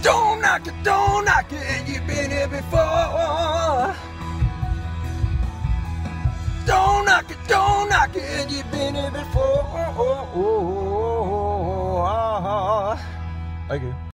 Don't knock it, you've been here before. Don't knock it, you've been here before. Thank you.